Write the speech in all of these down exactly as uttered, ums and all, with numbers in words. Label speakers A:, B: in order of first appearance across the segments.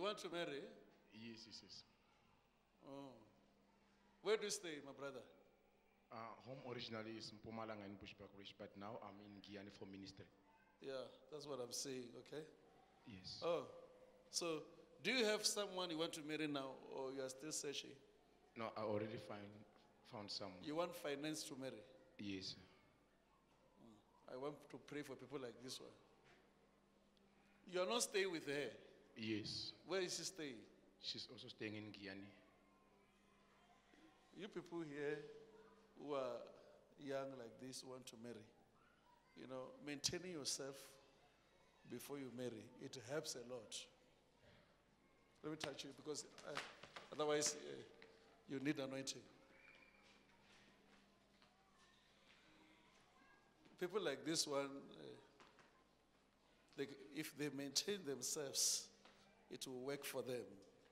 A: want to marry?
B: Yes, yes, yes.
A: Oh. Where do you stay, my brother?
B: Uh, home originally is Mpumalanga in Bushbuck Ridge, but now I'm in Guyana for ministry.
A: Yeah, that's what I'm saying, okay?
B: Yes.
A: Oh, so do you have someone you want to marry now, or you are still searching?
B: No, I already find, found someone.
A: You want finance to marry?
B: Yes.
A: I want to pray for people like this one. You are not staying with her.
B: Yes.
A: Where is she staying?
B: She's also staying in Guyana.
A: You people here who are young like this want to marry, you know, maintaining yourself before you marry, it helps a lot. Let me touch you because I, otherwise uh, you need anointing. People like this one, uh, they, if they maintain themselves, it will work for them.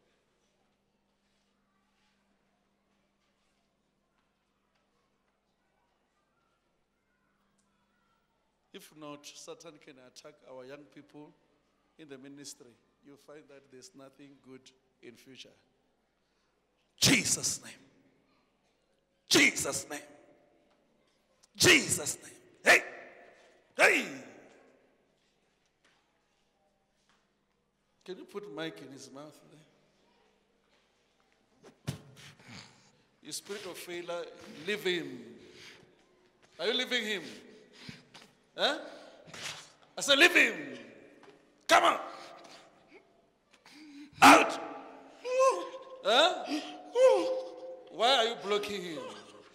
A: If not, Satan can attack our young people in the ministry. You find that there's nothing good in future. Jesus' name. Jesus' name. Jesus' name. Hey! Hey! Can you put mic in his mouth there? You spirit of failure, leave him. Are you leaving him? Huh? I said, leave him. Come on. Out. Huh? Why are you blocking him?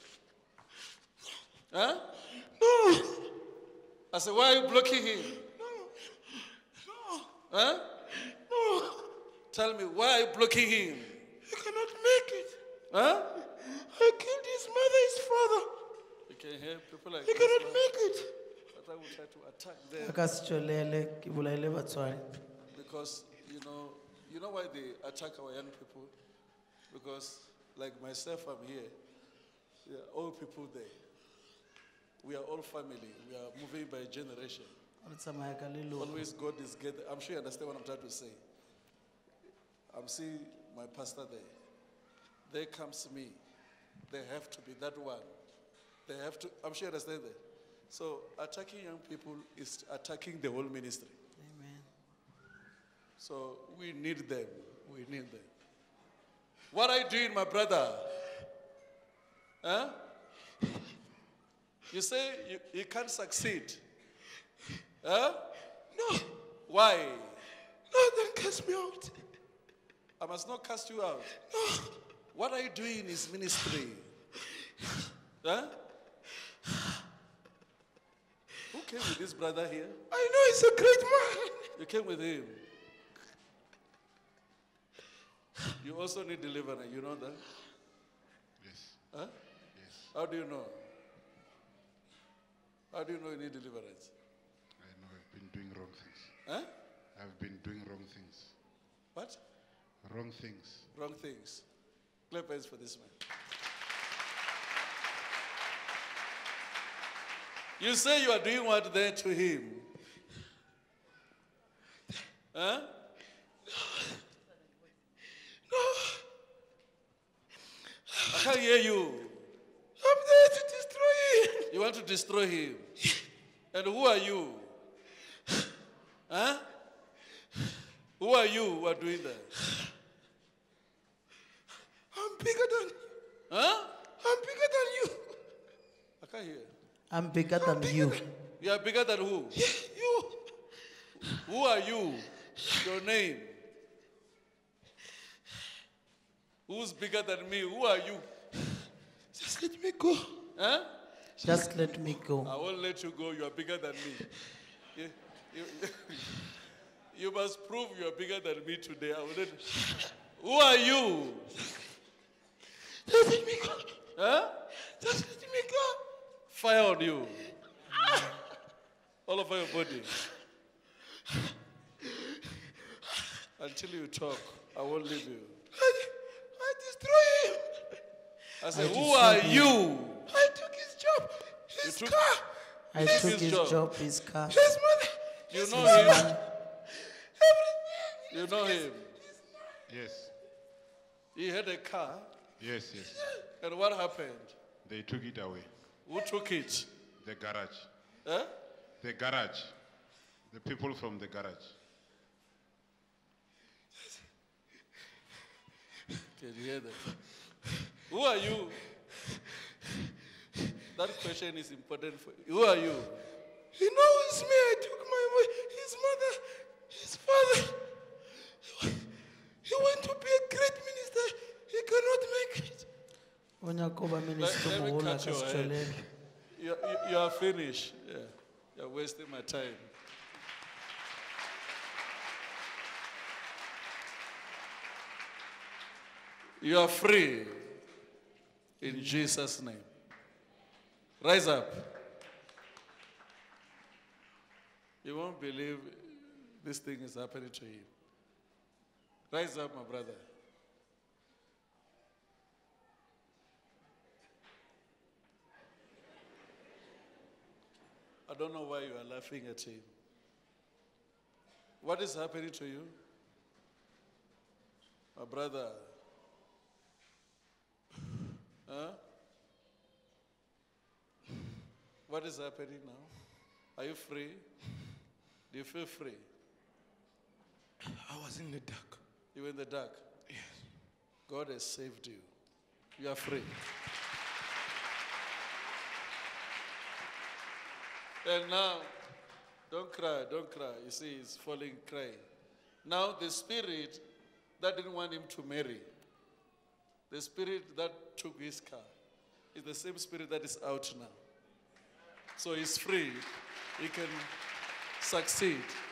A: Huh?
C: No.
A: I said, why are you blocking him?
C: No.
A: Huh?
C: No.
A: Tell me, why are you blocking him?
C: He cannot make it.
A: Huh?
C: I killed his mother, his father.
A: You can hear people like
C: He
A: this.
C: cannot
A: man.
C: make it.
A: But I will try to attack them
D: Akasicholele ke bolaile batswadi.
A: because, you know, you know why they attack our young people? Because, like myself, I'm here. There are all people there. We are all family. We are moving by generation.
D: Re tsamaya ka leloko.
A: Always God is good. I'm sure you understand what I'm trying to say. I'm seeing my pastor there. There comes me. They have to be that one. They have to, I'm sure you understand that. So attacking young people is attacking the whole ministry.
D: Amen.
A: So we need them. We need them. What are you doing, my brother? Huh? You say you, you can't succeed. Huh?
C: No.
A: Why?
C: No, then cast me out.
A: I must not cast you out.
C: No.
A: What are you doing in his ministry? Huh? Who came with this brother here?
C: I know he's a great man.
A: You came with him. You also need deliverance. You know that?
B: Yes.
A: Huh?
B: Yes.
A: How do you know? How do you know you need deliverance?
B: I know I've been doing wrong things.
A: Huh?
B: I've been doing wrong things.
A: What?
B: Wrong things.
A: Wrong things. Clap hands for this man. You say you are doing what there to him? Huh?
C: No.
A: I can't hear you.
C: I'm there to destroy him.
A: You want to destroy him? And who are you? Huh? Who are you who are doing that?
C: I'm bigger than you.
A: Huh?
C: I'm bigger than you.
A: I can't hear.
D: I'm bigger than you.
A: You are bigger than who?
C: Yeah, you.
A: Who are you? Your name. Who's bigger than me? Who are you?
C: Just let me go.
A: Huh?
D: Just let me go.
A: I won't let you go. You are bigger than me. You, you, you must prove you are bigger than me today. I will let, who are you?
C: Just let me go.
A: Huh?
C: Just let me go.
A: Fire on you. All over your body. Until you talk, I won't leave you.
C: I, I destroy him.
A: I said,
D: I
A: who are
D: destroy
A: you?
C: I took his job. His
A: took-
C: car.
D: I
A: His
D: took his
A: job.
D: job, his car.
C: His money.
A: You
C: his
A: know
C: mother,
A: him.
C: Everything.
A: You know him.
C: His
B: Yes,
A: He had a car,
B: yes, yes.
A: and what happened?
B: They took it away.
A: Who took it?
B: The garage.
A: Huh?
B: The garage. The people from the garage.
A: Can you hear that? Who are you? That question is important for you. Who are you?
C: He knows me. I took my boy, his mother, his father. He went to be a great minister. He cannot make it.
D: O nyaka ho ba minister
A: Let- let me
D: moholo a
A: cut
D: ka
A: your
D: se
A: head.
D: tswelele.
A: You, you, you are finished. Yeah. You're wasting my time. You are free in Jesus' name. Rise up. You won't believe this thing is happening to you. Rise up, my brother. I don't know why you are laughing at him. What is happening to you? My brother. Huh? What is happening now? Are you free? Do you feel free?
C: I was in the dark.
A: You were in the dark.
C: Yes.
A: God has saved you. You are free. And now, don't cry, don't cry. You see, he's falling crying. Now, the spirit that didn't want him to marry, the spirit that took his car, is the same spirit that is out now. So he's free. He can succeed.